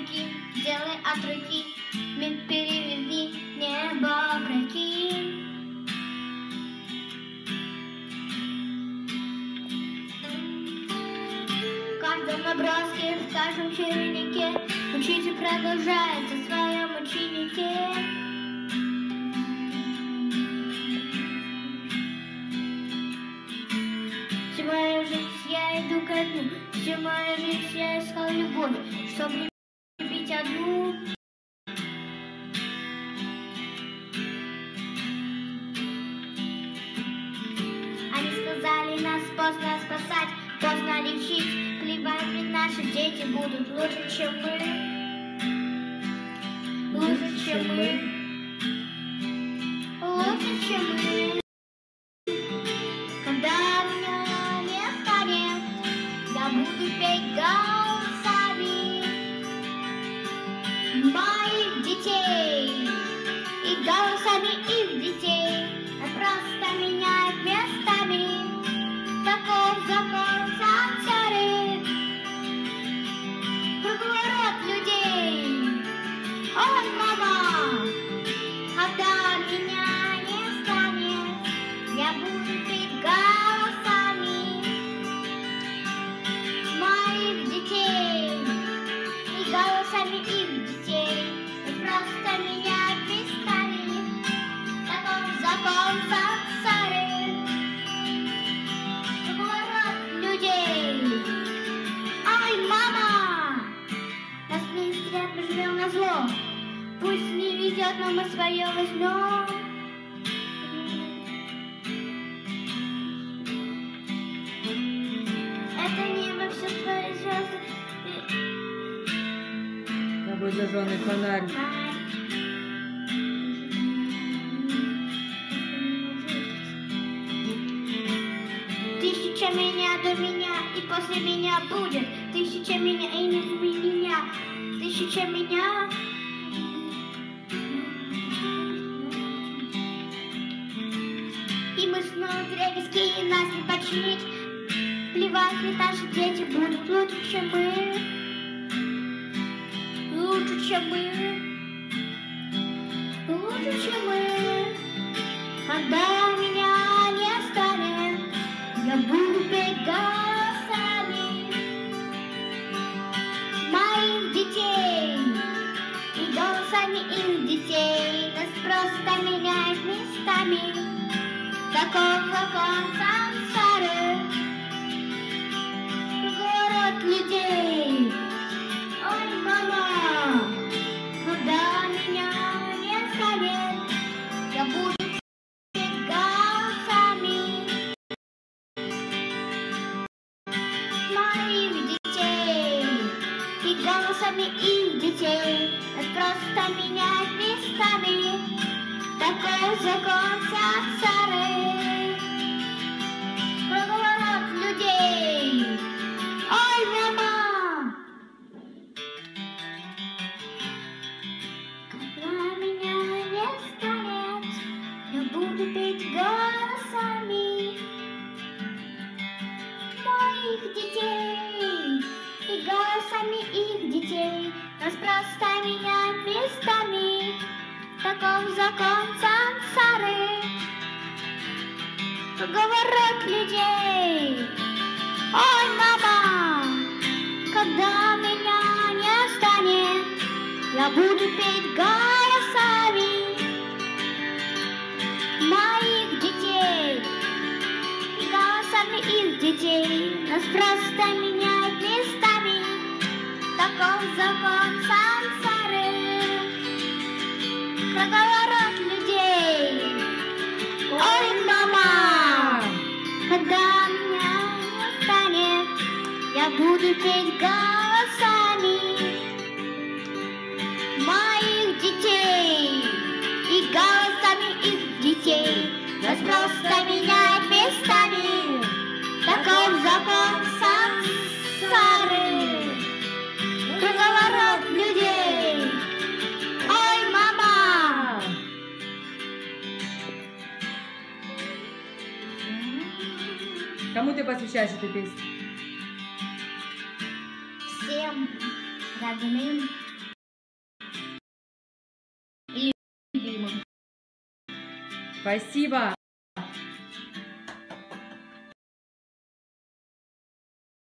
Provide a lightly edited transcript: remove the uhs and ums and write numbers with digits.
руки, делай от руки, мир переверни, небо прокинь. В каждом наброске, в каждом чернике учитель продолжает о своем ученике. Всю мою жизнь я иду ко дну, всю мою жизнь я искал любовь, чтобы любить одну. Они сказали, нас поздно спасать, поздно лечить, плевать, ведь наши дети будут лучше, чем мы. Лучше, чем мы. Лучше, чем мы. Когда меня не станет, я буду петь голосами моих детей и голосами их детей. Просто меняет местами, таков закон сансары, круговорот людей. Ой, мама, когда меня не станет, я буду петь голосами моих детей и голосами их детей. И просто меняет местами, таков закон сансары, круговорот людей. Ай, мама, нас не зря мы живем на зло, пусть не ведет, но мы свое возьмем. Это небо, все твои звезды. Тобой зажженный фонарь. Тысяча меня до меня, и после меня будет тысяча меня, и не меня, тысяча меня. И мы снова древески, и нас не починить. Плевать, ведь наши дети будут лучше, чем мы. Лучше, чем мы. Лучше, чем мы. Когда меня не станет, я буду петь голосами моих детей и голосами их детей. Нас просто меняет местами, таков закон сансары, город людей. Ой, мама, когда меня не станет, я буду петь голосами моих детей и голосами их детей. Нас просто меняет местами, такой закон сансары, круговорот людей. Ой, мама, когда меня не станет, я буду петь голосами моих детей и голосами их детей. Нас просто меняют местами, таков закон сансары, круговорот людей. Ой, мама, когда меня не станет, я буду петь голосами моих детей и голосами их детей. Нас просто меняет местами, таков закон сансары, круговорот людей. Ой, мама, когда меня не станет, я буду петь голосами моих детей и голосами их детей. Нас просто меняет местами, таков закон сансары, круговорот людей. Ой, мама, Кому ты посвящаешь эту песню? всем родным Спасибо.